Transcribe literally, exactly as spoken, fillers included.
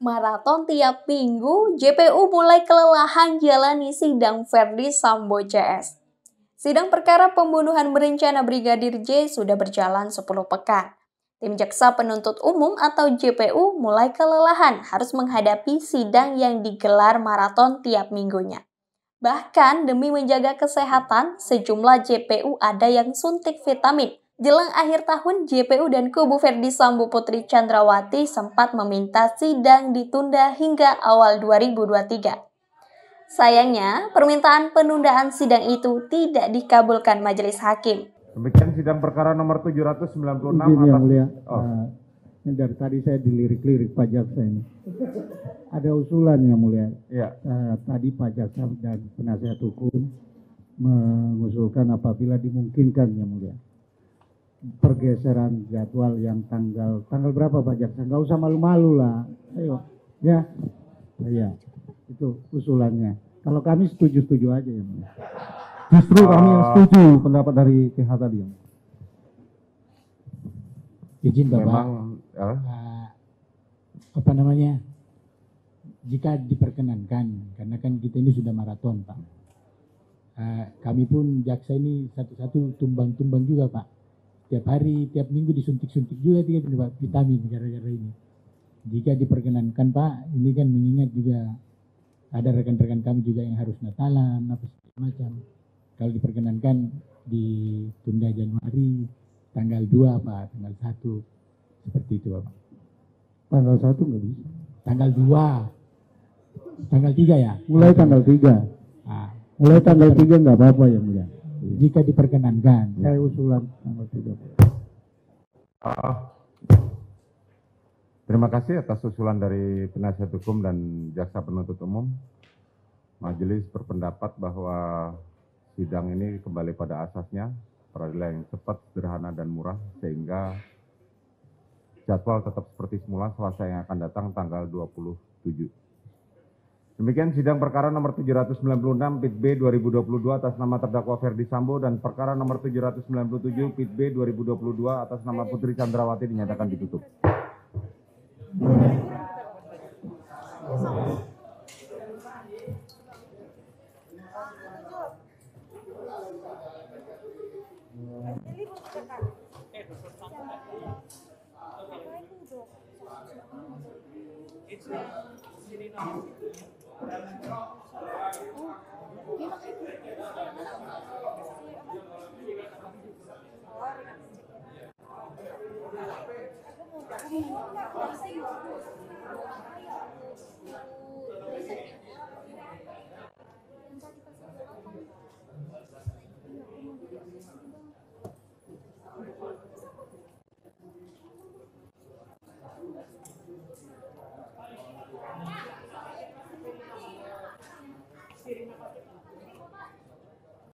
Maraton tiap minggu, J P U mulai kelelahan jalani sidang Verdi Sambo C S. Sidang perkara pembunuhan berencana Brigadir J sudah berjalan sepuluh pekan. Tim Jaksa Penuntut Umum atau J P U mulai kelelahan harus menghadapi sidang yang digelar maraton tiap minggunya. Bahkan demi menjaga kesehatan, sejumlah J P U ada yang suntik vitamin. Jelang akhir tahun, J P U dan kubu Verdi Sambo Putri Chandrawati sempat meminta sidang ditunda hingga awal dua ribu dua puluh tiga. Sayangnya, permintaan penundaan sidang itu tidak dikabulkan majelis hakim. Demikian sidang perkara nomor tujuh ratus sembilan puluh enam Izin atas... yang mulia, oh. uh, ini dari tadi saya dilirik-lirik Pak Jaksa ini. Ada usulan yang mulia. Ya. Uh, tadi Pak Jaksa dan penasihat hukum mengusulkan apabila dimungkinkan yang mulia, pergeseran jadwal yang tanggal tanggal berapa Pak Jaksa? Nggak usah malu-malu lah. Ayo, ya, iya, itu usulannya. Kalau kami setuju-setuju aja ya mulia. Justru kami yang setuju pendapat dari T H tadi. Izin Bapak, Memang, ya. uh, apa namanya, jika diperkenankan, karena kan kita ini sudah maraton Pak. Uh, kami pun jaksa ini satu-satu tumbang-tumbang juga Pak. Tiap hari, tiap minggu disuntik-suntik juga tiga vitamin gara-gara ini. Jika diperkenankan Pak, ini kan mengingat juga ada rekan-rekan kami juga yang harus Natalan, apa segala macam. Kalau diperkenankan ditunda Januari, tanggal dua Pak, tanggal satu. Seperti itu Pak. Tanggal satu nggak bisa. Tanggal dua. Tanggal tiga ya? Mulai tanggal tiga. Nah, Mulai tanggal tiga nggak apa-apa yang mulia. jika diperkenankan. Saya usulan tanggal tiga. Uh, terima kasih atas usulan dari penasihat hukum dan jaksa penuntut umum. Majelis berpendapat bahwa sidang ini kembali pada asasnya, peradilan yang cepat, sederhana, dan murah, sehingga jadwal tetap seperti semula Selasa yang akan datang tanggal dua puluh tujuh. Demikian sidang perkara nomor tujuh ratus sembilan puluh enam Pit B dua ribu dua puluh dua atas nama terdakwa Verdi Sambo dan perkara nomor tujuh ratus sembilan puluh tujuh Pit B dua ribu dua puluh dua atas nama Putri Chandrawati dinyatakan ditutup. Oh,